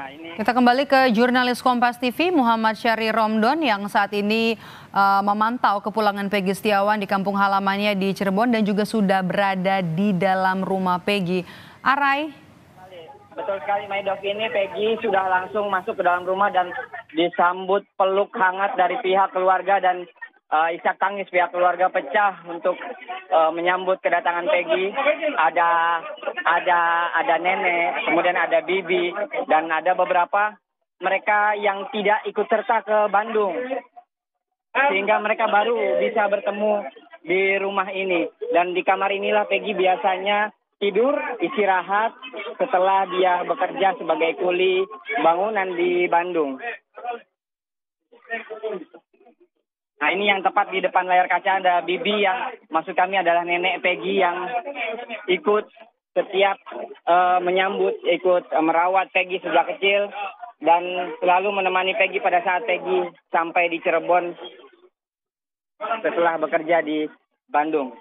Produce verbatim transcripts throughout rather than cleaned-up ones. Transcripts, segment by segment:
Nah, ini Kita kembali ke jurnalis Kompas T V Muhammad Syahri Romdon yang saat ini uh, memantau kepulangan Peggy Setiawan di kampung halamannya di Cirebon dan juga sudah berada di dalam rumah Peggy. Arai. betul sekali, Maidov, ini Peggy sudah langsung masuk ke dalam rumah dan disambut peluk hangat dari pihak keluarga dan uh, isak tangis pihak keluarga pecah untuk uh, menyambut kedatangan Peggy. Ada ada ada nenek, kemudian ada bibi dan ada beberapa mereka yang tidak ikut serta ke Bandung, sehingga mereka baru bisa bertemu di rumah ini. Dan di kamar inilah Peggy biasanya tidur, istirahat setelah dia bekerja sebagai kuli bangunan di Bandung. Nah, ini yang tepat di depan layar kaca ada bibi yang maksud kami adalah nenek Peggy yang ikut setiap uh, menyambut, ikut uh, merawat Peggy sejak kecil dan selalu menemani Peggy pada saat Peggy sampai di Cirebon setelah bekerja di Bandung.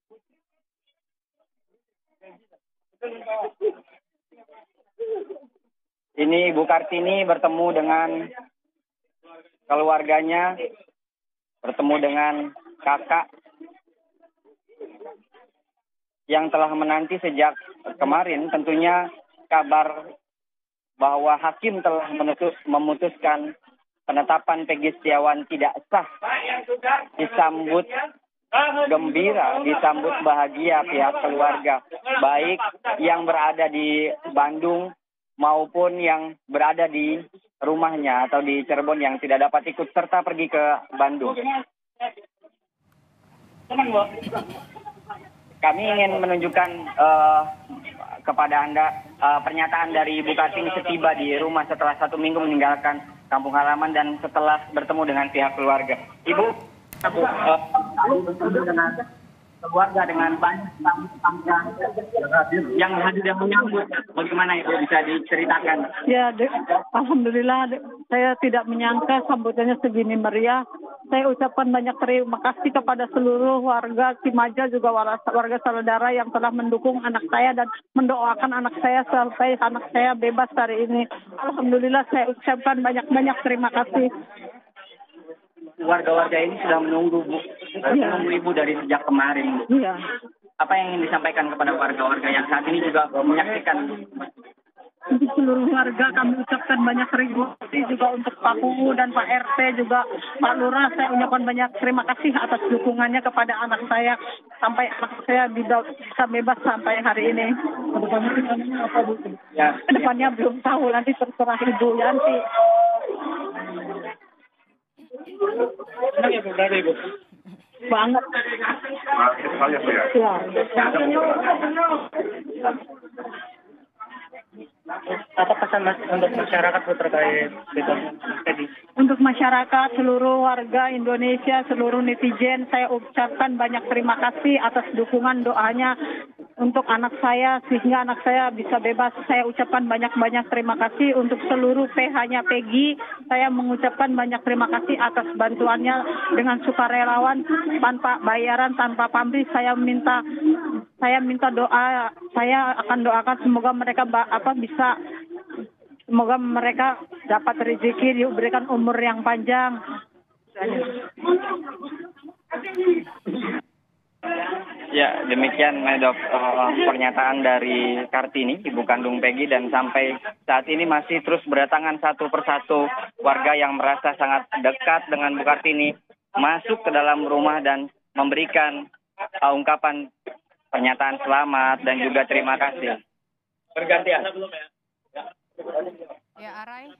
Ini Ibu Kartini bertemu dengan keluarganya, bertemu dengan kakak yang telah menanti sejak kemarin. Tentunya kabar bahwa hakim telah menutus, memutuskan penetapan Peggy Setiawan tidak sah disambut gembira, disambut bahagia pihak keluarga, baik yang berada di Bandung maupun yang berada di rumahnya atau di Cirebon yang tidak dapat ikut serta pergi ke Bandung. Kami ingin menunjukkan uh, kepada Anda uh, pernyataan dari Ibu Kartini setiba di rumah setelah satu minggu meninggalkan kampung halaman dan setelah bertemu dengan pihak keluarga. Ibu, Aku uh, bertemu dengan keluarga dengan banyak tamu-tamu yang hadir dan menyambut. Bagaimana itu bisa diceritakan? Ya, de, alhamdulillah de, saya tidak menyangka sambutannya segini meriah. Saya ucapkan banyak terima kasih kepada seluruh warga Cimaja juga warga saudara yang telah mendukung anak saya dan mendoakan anak saya sampai anak saya bebas hari ini. Alhamdulillah saya ucapkan banyak-banyak terima kasih. Warga-warga ini sudah menunggu Bu, ya. menunggu Ibu dari sejak kemarin. Iya. Apa yang ingin disampaikan kepada warga-warga yang saat ini juga menyaksikan? Untuk seluruh warga kami ucapkan banyak terima kasih juga untuk Pak U U dan Pak R T juga Pak Lurah. Saya ucapkan banyak terima kasih atas dukungannya kepada anak saya sampai anak saya bisa bebas sampai hari ini. Kedepannya apa Bu? Ya. Kedepannya ya. Belum tahu, nanti terserah Ibu nanti. Senang ya Bu, berada Ibu? Banget. Ya. Apa pesan Mas untuk masyarakat Bu terkait bebas tadi? Untuk masyarakat, seluruh warga Indonesia, seluruh netizen, saya ucapkan banyak terima kasih atas dukungan doanya untuk anak saya sehingga anak saya bisa bebas. Saya ucapkan banyak-banyak terima kasih untuk seluruh P H-nya Peggy. Saya mengucapkan banyak terima kasih atas bantuannya dengan sukarelawan tanpa bayaran, tanpa pamrih. Saya minta saya minta doa, saya akan doakan semoga mereka apa bisa semoga mereka dapat rezeki, diberikan umur yang panjang. Ya, demikian Maidov uh, pernyataan dari Kartini, ibu kandung Peggy, dan sampai saat ini masih terus berdatangan satu persatu warga yang merasa sangat dekat dengan Bu Kartini masuk ke dalam rumah dan memberikan uh, ungkapan pernyataan selamat dan juga terima kasih. Bergantian. Ya, Arai.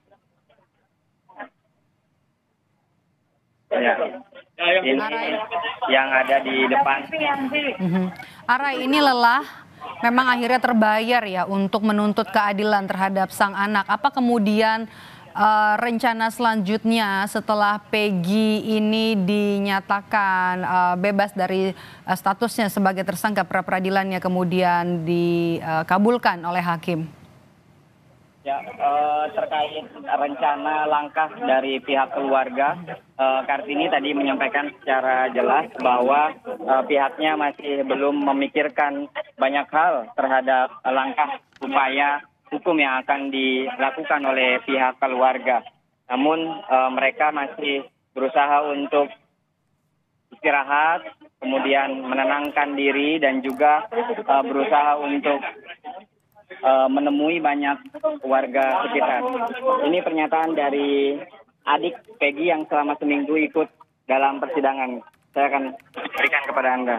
Ya. Ini yang ada di depan. Mm-hmm. Arai, ini lelah memang akhirnya terbayar ya untuk menuntut keadilan terhadap sang anak. Apa kemudian uh, rencana selanjutnya setelah Peggy ini dinyatakan uh, bebas dari uh, statusnya sebagai tersangka, pra-peradilannya kemudian dikabulkan oleh hakim? Ya, uh, terkait rencana langkah dari pihak keluarga, uh, Kartini tadi menyampaikan secara jelas bahwa uh, pihaknya masih belum memikirkan banyak hal terhadap langkah upaya hukum yang akan dilakukan oleh pihak keluarga. Namun uh, mereka masih berusaha untuk istirahat, kemudian menenangkan diri dan juga uh, berusaha untuk uh, menemui banyak warga sekitar. Ini pernyataan dari adik Peggy yang selama seminggu ikut dalam persidangan. Saya akan berikan kepada Anda.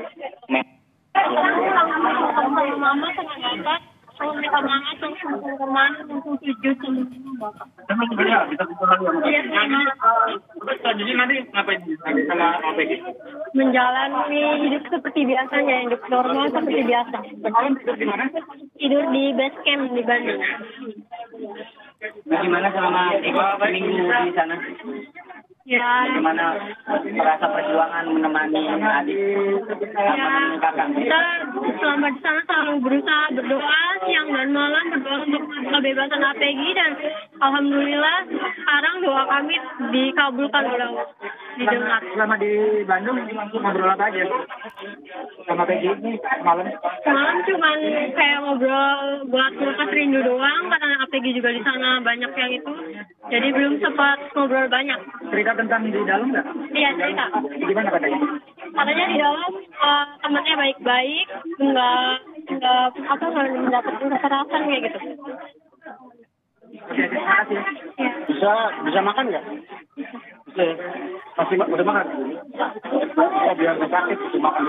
Mama sama bapak, kalau minta maaf langsung ke kemana, langsung tujuh sama bapak. Jadi nanti ngapain sama Peggy? Menjalani hidup seperti biasanya, hidup normal seperti biasa. Semalam tidur di mana? Tidur di base camp di Bandung. Bagaimana selama seminggu di sana? Ya, Bagaimana merasa perjuangan menemani adik ya, kakak? kita selama di sana selalu berusaha berdoa siang dan malam, berdoa untuk kebebasan Peggy, dan alhamdulillah sekarang doa kami dikabulkan oleh Allah, didengar. Selama di Bandung ngobrol apa aja sama Peggy malam? Semalam cuman kayak ngobrol buat ngelepas rindu doang, karena Peggy juga di sana banyak yang itu, jadi belum sempat ngobrol banyak. Cerita tentang di dalam nggak? Iya, cerita. Gimana katanya? Katanya di dalam uh, temannya baik-baik, nggak nggak apa nggak mendapatkan kekerasan kayak gitu. Oke, terima kasih. Ya. Bisa bisa makan nggak? Bisa. Masih udah makan? Oh, biar nggak sakit bisa makan.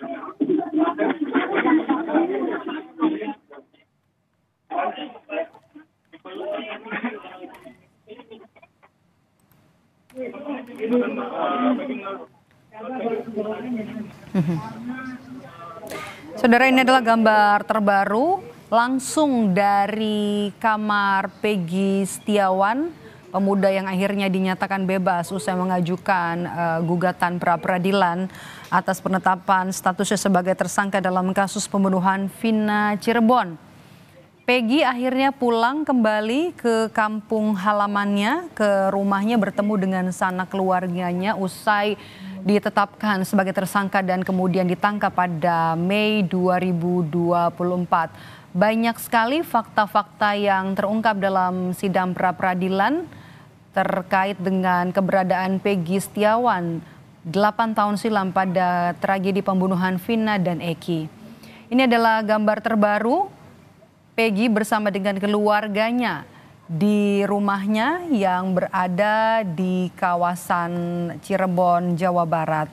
Saudara, ini adalah gambar terbaru langsung dari kamar Peggy Setiawan, pemuda yang akhirnya dinyatakan bebas usai mengajukan uh, gugatan pra-peradilan atas penetapan statusnya sebagai tersangka dalam kasus pembunuhan Vina Cirebon. Peggy akhirnya pulang kembali ke kampung halamannya, ke rumahnya, bertemu dengan sanak keluarganya usai ditetapkan sebagai tersangka dan kemudian ditangkap pada Mei dua ribu dua puluh empat. Banyak sekali fakta-fakta yang terungkap dalam sidang pra-peradilan terkait dengan keberadaan Peggy Setiawan delapan tahun silam pada tragedi pembunuhan Vina dan Eki. Ini adalah gambar terbaru Peggy bersama dengan keluarganya di rumahnya yang berada di kawasan Cirebon, Jawa Barat.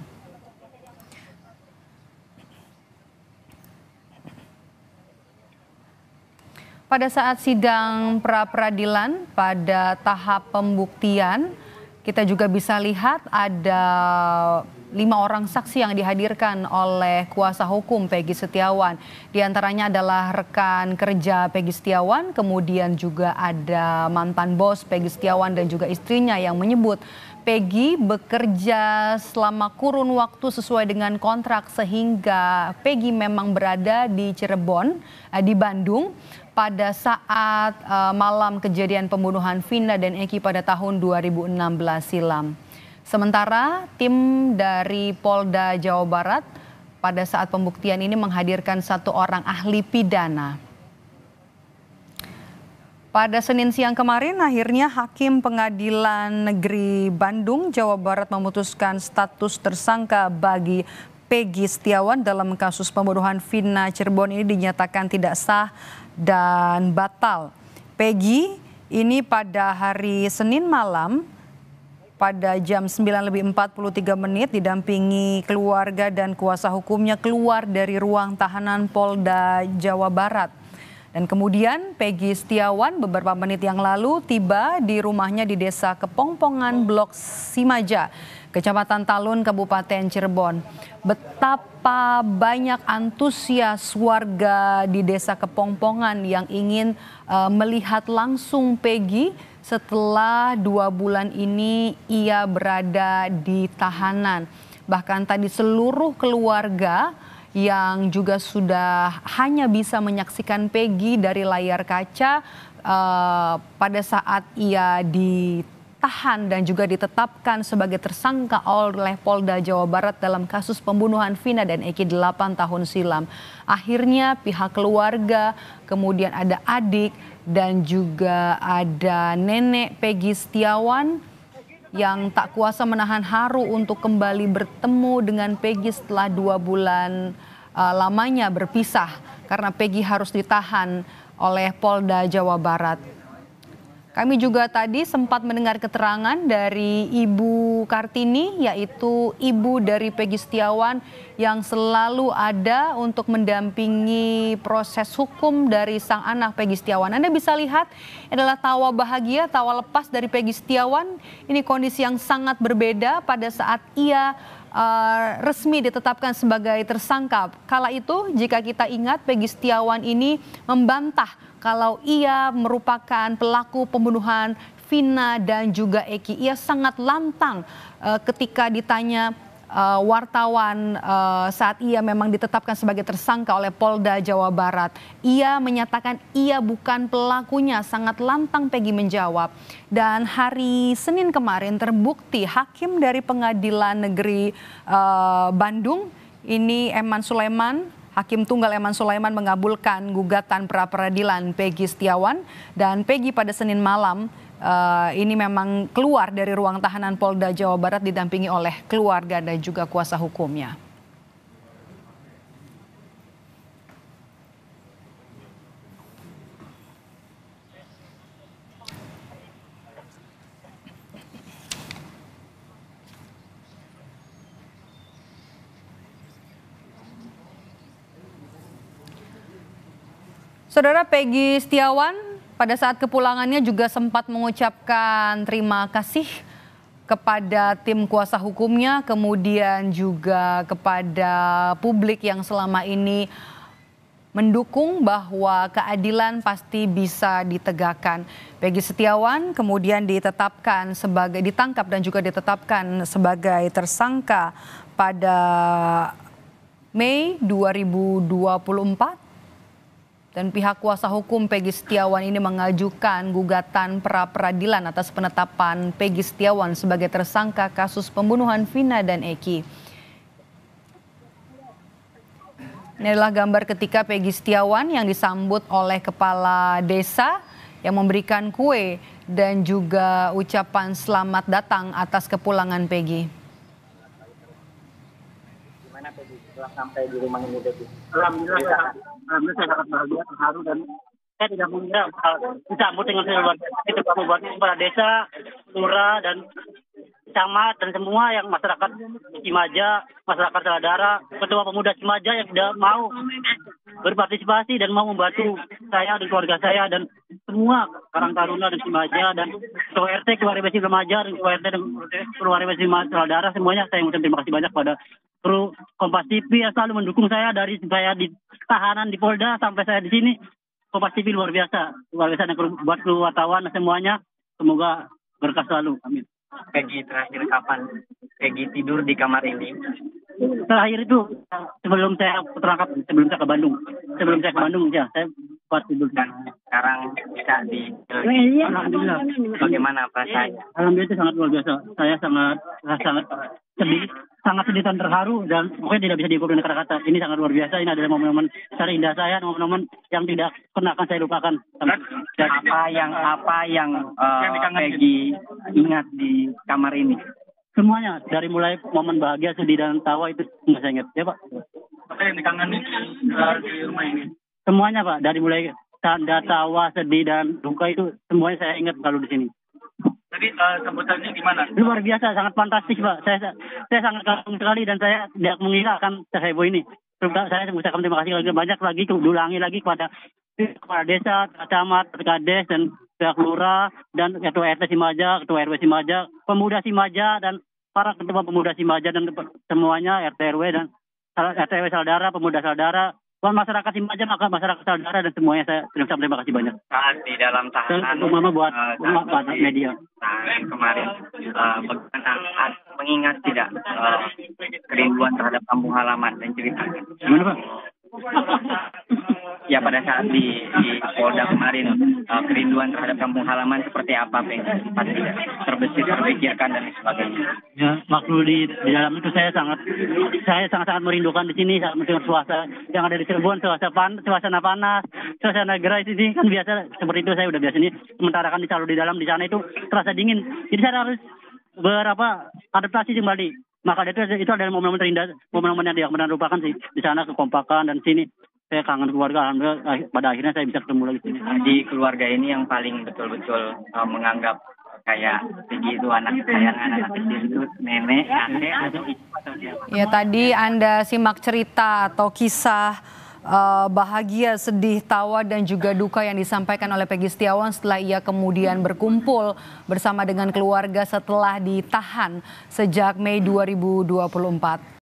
Pada saat sidang pra-peradilan pada tahap pembuktian, kita juga bisa lihat ada lima orang saksi yang dihadirkan oleh kuasa hukum Peggy Setiawan. Di antaranya adalah rekan kerja Peggy Setiawan, kemudian juga ada mantan bos Peggy Setiawan dan juga istrinya yang menyebut Peggy bekerja selama kurun waktu sesuai dengan kontrak, sehingga Peggy memang berada di Cirebon, di Bandung pada saat uh, malam kejadian pembunuhan Vina dan Eki pada tahun dua ribu enam belas silam. Sementara tim dari Polda Jawa Barat pada saat pembuktian ini menghadirkan satu orang ahli pidana. Pada Senin siang kemarin akhirnya Hakim Pengadilan Negeri Bandung, Jawa Barat memutuskan status tersangka bagi Peggy Setiawan dalam kasus pembunuhan Vina Cirebon ini dinyatakan tidak sah dan batal. Peggy ini pada hari Senin malam pada jam sembilan lebih empat puluh tiga menit didampingi keluarga dan kuasa hukumnya keluar dari ruang tahanan Polda Jawa Barat. Dan kemudian Peggy Setiawan beberapa menit yang lalu tiba di rumahnya di Desa Kepongpongan, Blok Simaja, Kecamatan Talun, Kabupaten Cirebon. Betapa banyak antusias warga di Desa Kepongpongan yang ingin uh, melihat langsung Peggy setelah dua bulan ini ia berada di tahanan. Bahkan tadi seluruh keluarga yang juga sudah hanya bisa menyaksikan Peggy dari layar kaca uh, pada saat ia ditahan dan juga ditetapkan sebagai tersangka oleh Polda Jawa Barat dalam kasus pembunuhan Vina dan Eki delapan tahun silam. Akhirnya pihak keluarga, kemudian ada adik dan juga ada nenek Peggy Setiawan yang tak kuasa menahan haru untuk kembali bertemu dengan Peggy setelah dua bulan uh, lamanya berpisah karena Peggy harus ditahan oleh Polda Jawa Barat. Kami juga tadi sempat mendengar keterangan dari Ibu Kartini, yaitu ibu dari Peggy Setiawan yang selalu ada untuk mendampingi proses hukum dari sang anak Peggy Setiawan. Anda bisa lihat adalah tawa bahagia, tawa lepas dari Peggy Setiawan. Ini kondisi yang sangat berbeda pada saat ia uh, resmi ditetapkan sebagai tersangka. Kala itu jika kita ingat, Peggy Setiawan ini membantah kalau ia merupakan pelaku pembunuhan Vina dan juga Eki. Ia sangat lantang uh, ketika ditanya uh, wartawan uh, saat ia memang ditetapkan sebagai tersangka oleh Polda Jawa Barat. Ia menyatakan ia bukan pelakunya, sangat lantang Peggy menjawab. Dan hari Senin kemarin terbukti hakim dari Pengadilan Negeri uh, Bandung, ini Eman Sulaiman, Hakim Tunggal Eman Sulaiman mengabulkan gugatan pra-peradilan Peggy Setiawan, dan Peggy pada Senin malam uh, ini memang keluar dari ruang tahanan Polda Jawa Barat didampingi oleh keluarga dan juga kuasa hukumnya. Saudara, Peggy Setiawan pada saat kepulangannya juga sempat mengucapkan terima kasih kepada tim kuasa hukumnya, kemudian juga kepada publik yang selama ini mendukung bahwa keadilan pasti bisa ditegakkan. Peggy Setiawan kemudian ditetapkan sebagai ditangkap dan juga ditetapkan sebagai tersangka pada Mei dua ribu dua puluh empat. Dan pihak kuasa hukum Peggy Setiawan ini mengajukan gugatan pra-peradilan atas penetapan Peggy Setiawan sebagai tersangka kasus pembunuhan Vina dan Eki. Ini adalah gambar ketika Peggy Setiawan yang disambut oleh kepala desa yang memberikan kue dan juga ucapan selamat datang atas kepulangan Peggy. Gimana Peggy setelah sampai di rumah ini, Peggy? Alhamdulillah, alhamdulillah saya sangat bahagia, terharu, dan saya tidak mengira disambut dengan luar biasa. Itu kami buat kepala desa, lurah, dan camat, dan semua yang masyarakat Cimaja, masyarakat Saladara, ketua pemuda Cimaja yang tidak mau berpartisipasi dan mau membantu saya dan keluarga saya dan semua Karang Taruna dan Cimaja dan ketua R T, ketua R W S Remaja dan ketua R T dan ketua R W S Saladara, semuanya saya mengucapkan terima kasih banyak pada kru Kompas T V yang selalu mendukung saya dari saya di tahanan di Polda sampai saya di sini. Kompas T V luar biasa, luar biasa, dan buat kru wartawan semuanya, semoga berkah selalu. Amin. Peggy terakhir kapan Peggy tidur di kamar ini? Terakhir itu sebelum saya terangkap, sebelum saya ke Bandung, sebelum saya ke Bandung ya saya buat tidur. Dan sekarang bisa di Alhamdulillah. Bagaimana perasaannya? Alhamdulillah itu sangat luar biasa. Saya sangat sangat sedih, sangat sedih dan terharu, dan mungkin tidak bisa diukur dengan kata-kata. Ini sangat luar biasa. Ini adalah momen-momen terindah saya, momen-momen yang tidak pernah akan saya lupakan. Dan apa yang apa yang uh, Peggy ingat di kamar ini? Semuanya, dari mulai momen bahagia, sedih, dan tawa itu nggak saya ingat. Ya Pak. Apa yang dikangenin uh, di rumah ini? Semuanya Pak, dari mulai tanda tawa, sedih, dan duka itu semuanya saya ingat kalau di sini. Tadi uh, sebutannya gimana? Luar biasa, sangat fantastis Pak. Saya saya sangat kagum sekali dan saya tidak mengira akan seheboh ini. Saya mengucapkan terima kasih lagi banyak lagi, diulangi lagi kepada kepala desa, camat, kades, dan pihak lurah, dan ketua R T Cimaja, ketua R W Cimaja, pemuda Cimaja, dan para ketua pemuda Cimaja, dan semuanya R T R W dan R T R W Saudara, pemuda Saudara, buat masyarakat Cimaja, maka masyarakat Saudara, dan semuanya saya terima kasih banyak. Saat di dalam tahanan, dan mama buat uh, media. Tahanan kemarin, uh, bagaimana mengingat tidak uh, kerinduan terhadap kampung halaman dan ceritanya? Gimana Pak? ya pada saat di, di Polda kemarin uh, kerinduan terhadap kampung halaman seperti apa Peggy? Pasti terbesit, terpikirkan dan lain sebagainya. Ya, waktu di di dalam itu saya sangat saya sangat-sangat merindukan di sini saat mendengar suasana yang ada di Cirebon, suasana pan, suasana panas, suasana gerai di sini kan biasa seperti itu, saya udah biasa ini. Sementara kan di selalu di dalam di sana itu terasa dingin. Jadi saya harus berapa adaptasi kembali. Maka itu itu adalah momen-momen terindah, momen-momen yang tidak pernah lupakan sih di sana, kekompakan dan sini. Saya kangen keluarga, alhamdulillah pada akhirnya saya bisa ketemu lagi sini. Di keluarga ini yang paling betul-betul uh, menganggap kayak Peggy itu anak kesayangan, anak kecil itu nenek, kakek atau ibu atau siapa? Ya, tadi Anda simak cerita atau kisah uh, bahagia, sedih, tawa dan juga duka yang disampaikan oleh Peggy Setiawan setelah ia kemudian berkumpul bersama dengan keluarga setelah ditahan sejak Mei dua ribu dua puluh empat.